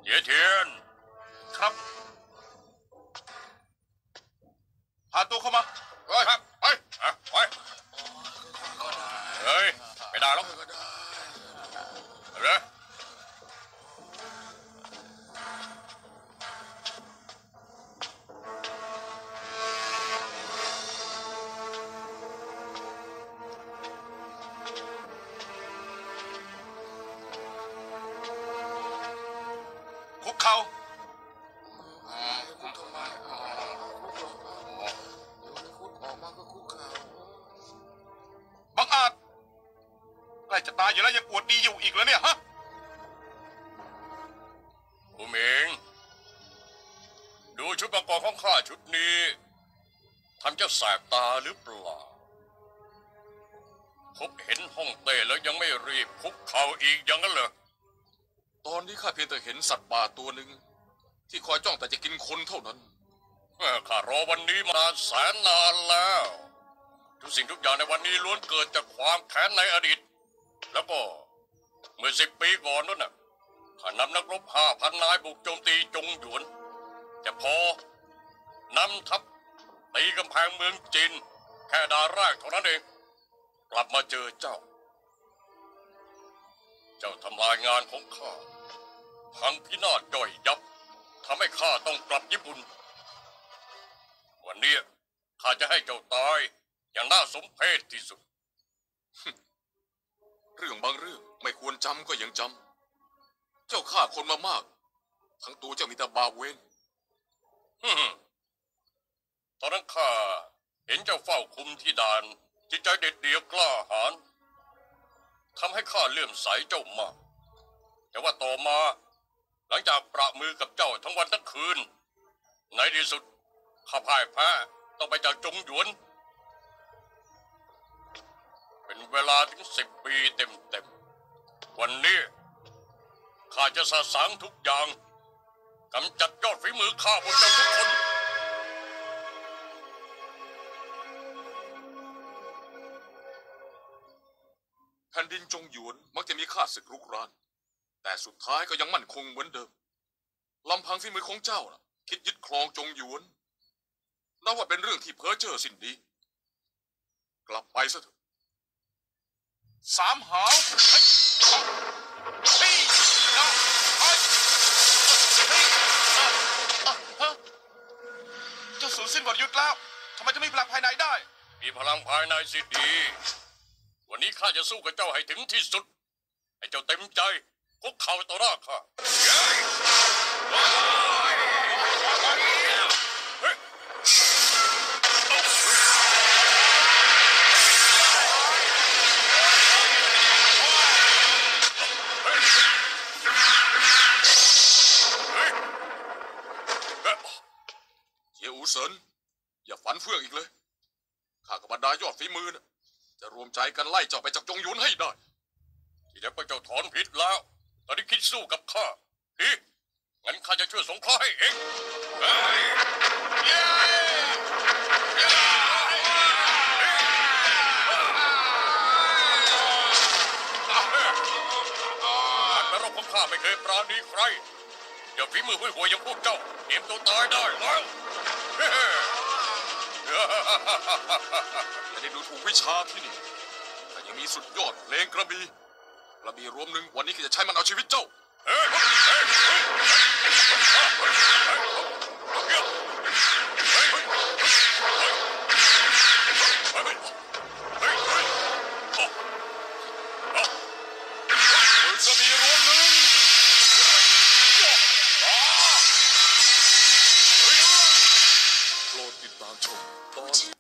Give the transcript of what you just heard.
ยเทียนครับพาตัวเข้ามาเฮ้ยครับเฮ้ยเฮ้ยไม่ได้หรอกเฮ้ยคุกเข่าบังอาจใกล้จะตายอยู่แล้วยังอวดดีอยู่อีกแล้วเนี่ยฮะผู้หมิงดูชุดประกอบของข้าชุดนี้ทำเจ้าแสบตาหรือเปล่าพบเห็นห้องเต้แล้วยังไม่รีบคุกเข่าอีกอย่างนั้นเหรอตอนนี้ข้าเพียงแต่เห็นสัตว์ป่าตัวหนึ่งที่คอยจ้องแต่จะกินคนเท่านั้นข้ารอวันนี้มาแสนนานแล้วทุกสิ่งทุกอย่างในวันนี้ล้วนเกิดจากความแค้นในอดีตแล้วก็เมื่อ10 ปีก่อนนั่นน่ะข้านำนักรบ5,000 นายบุกโจมตีจงหยวนแต่พอนำทัพตีกำแพงเมืองจีนแค่ดาแรกเท่านั้นเองกลับมาเจอเจ้าทำลายงานของข้าพังพินาศย่อยยับทำให้ข้าต้องกลับญี่ปุ่นวันนี้ข้าจะให้เจ้าตายอย่างน่าสมเพชที่สุดเรื่องบางเรื่องไม่ควรจำก็ยังจำเจ้าฆ่าคนมามากทั้งตัวเจ้ามีแต่บาปเวรตอนนั้นข้าเห็นเจ้าเฝ้าคุมที่ด่านจิตใจเด็ดเดี่ยวกล้าหาญทำให้ข้าเลื่อมใสเจ้ามากแต่ว่าต่อมาหลังจากประมือกับเจ้าทั้งวันทั้งคืนในที่สุดข้าพ่ายแพ้ต้องไปจากจงหยวนเป็นเวลาถึง10 ปีเต็มวันนี้ข้าจะสะสางทุกอย่างกำจัดยอดฝีมือข้าพวกเจ้าทุกคนแผ่นดินจงหยวนมักจะมีข้าศึกรุกรานแต่สุดท้ายก็ยังมั่นคงเหมือนเดิมลำพังฝีมือของเจ้าน่ะคิดยึดครองจงหยวนนับว่าเป็นเรื่องที่เพ้อเจ้อสิ้นดีกลับไปซะเถอะ 3 หาวเจ้าสูญสิ้นวรยุทธ์แล้วทำไมจะมีพลังภายในได้มีพลังภายในสิดีวันนี้ข้าจะสู้กับเจ้าให้ถึงที่สุดให้เจ้าเต็มใจคุกเข่าต่อหน้าข้าเจียอูเซินอย่าฝันเฟื่องอีกเลยข้ากับบรรดายอดฝีมือนะจะรวมใจกันไล่เจ้าไปจากจงหยวนให้ได้ที่แล้วก็เจ้าถอนพิษแล้วตอนนี้คิดสู้กับข้าดีงั้นข้าจะช่วยสงเคราะห์ให้เองขันนรกของข้าไม่เคยปราณีใครอย่าฝีมือห่วยๆอย่างพวกเจ้าเตรียมตัวตายได้แล้วไม่ได้ดูถูกวิชาที่นี่แต่ยังมีสุดยอดเพลงกระบี่รวมหนึ่งวันนี้ก็จะใช้มันเอาชีวิตเจ้าโปรดติดตามชมตอน